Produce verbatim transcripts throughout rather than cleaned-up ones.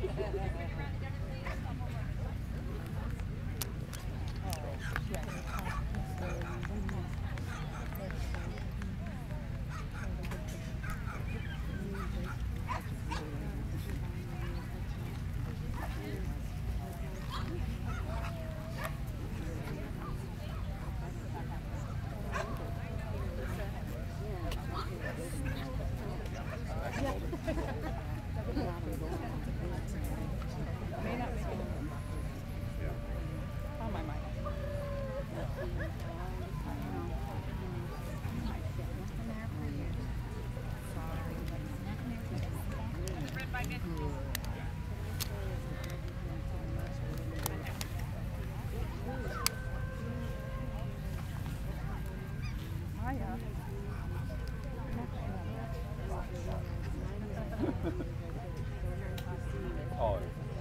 Oh.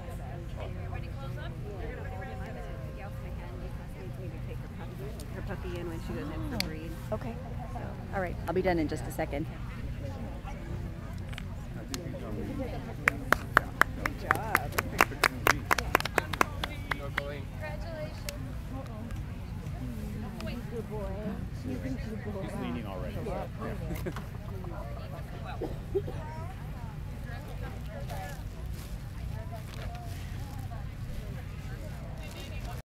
Her puppy in when she goes in for breed. Okay. So, All right. I'll be done in just a second. good job. Good boy. He's a good boy. He's leaning already. Yeah.